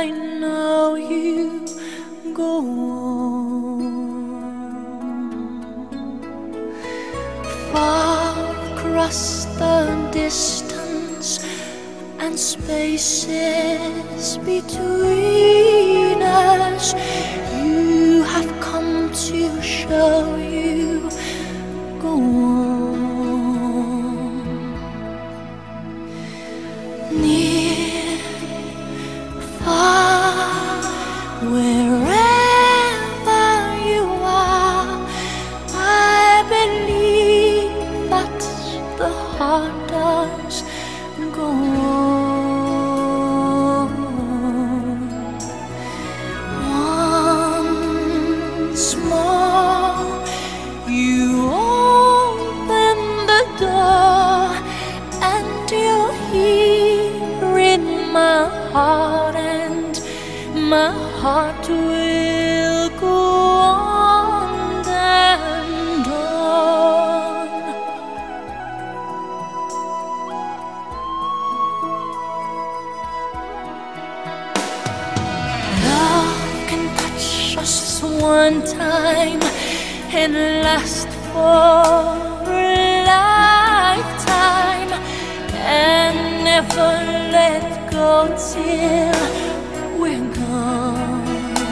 I know you go on. Far across the distance and spaces between us, you have come to show you go on. Near, far, wherever you are, I believe that the heart does go on. Once more, you open the door, and you're here in my heart, and my heart will go on and on. Love can touch us one time and last for a lifetime, and never let go till we're gone.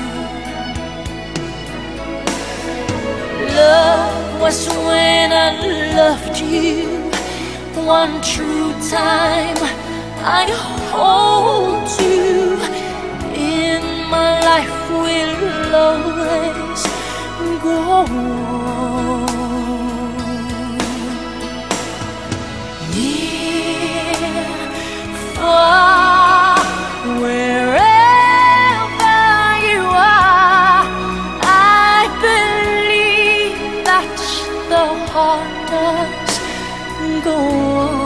Love was when I loved you one true time. I hold you in my life, will always go on. Near, far, wherever you are, I believe that the heart does go on.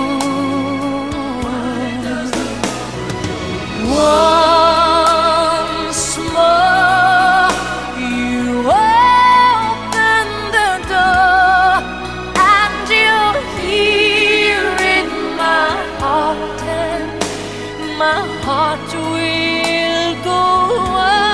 Once more, you open the door, and you're here in my heart, and my heart will go on.